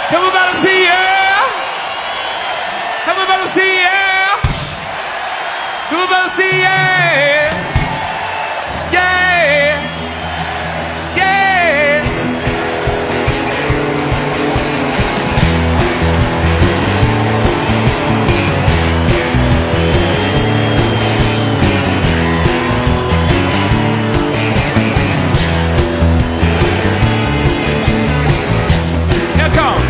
Everybody see yeah. Everybody see yeah. Everybody see yeah. Yeah. Yeah. Here come.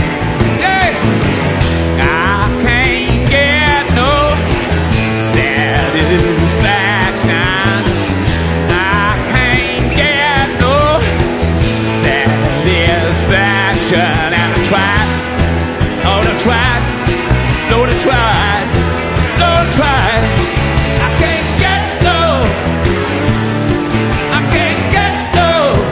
And I tried, oh, I tried, Lord, I tried, Lord, I tried. I can't get no, I can't get no.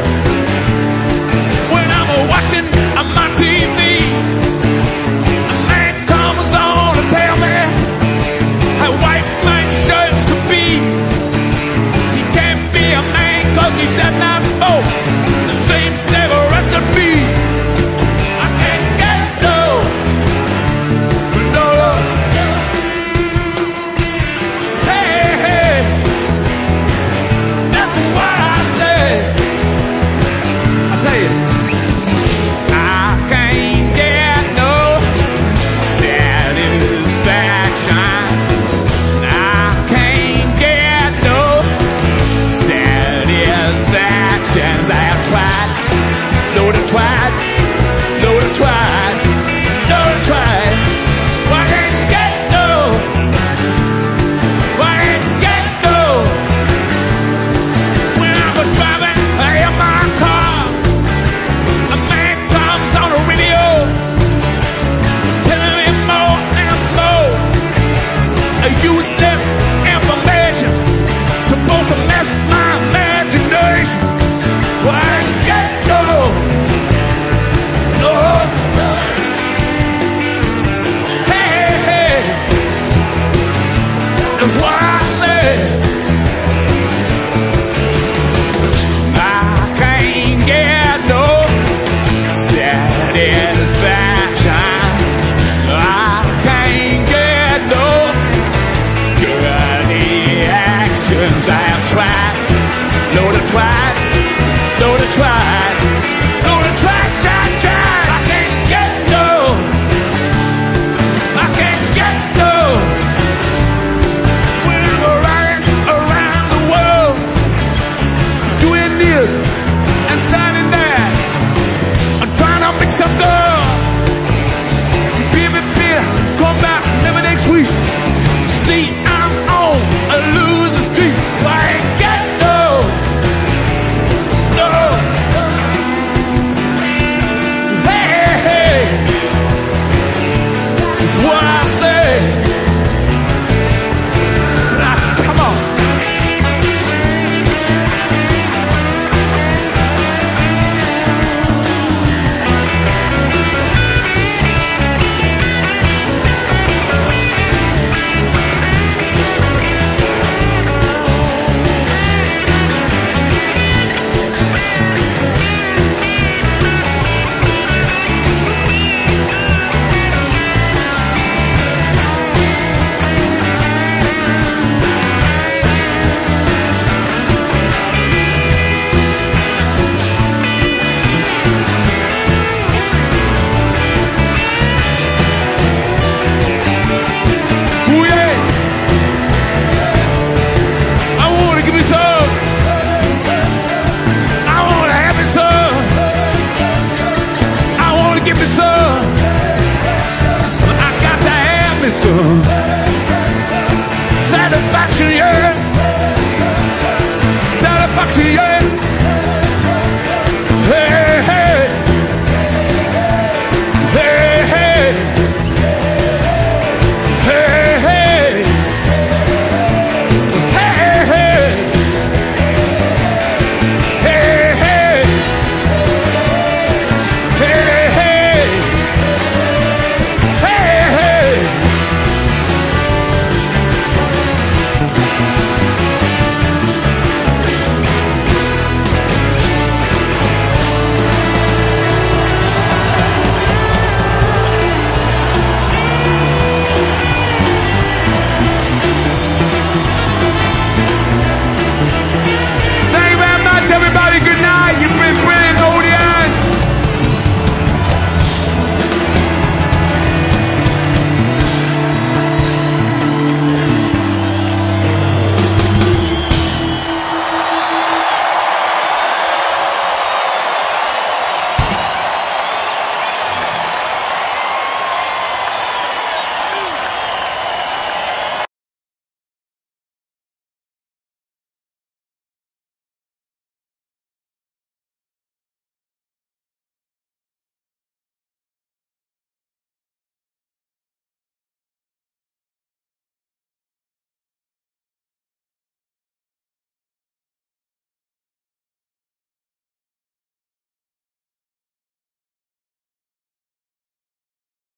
When I'm watching on my TV, a man comes on to tell me how white my shirts could be. He can't be a man 'cause he does not smoke the same cigarette to me. Useless information supposed to mess my imagination. Well, I ain't get no, no. Hey, hey, hey. That's what I say. I can't get no satisfaction. I have tried, Lord, I tried, Lord, I tried, Lord, I tried, tried. I can't get no, I can't get no. When I'm riding around the world, doing this and signing that, I'm trying to mix up girl. Baby, come back maybe next week. See, I'm on a losing streak. I ain't got no, no. Hey, hey, hey. It's what I say. Now, come on. Give me some. I got to have me some.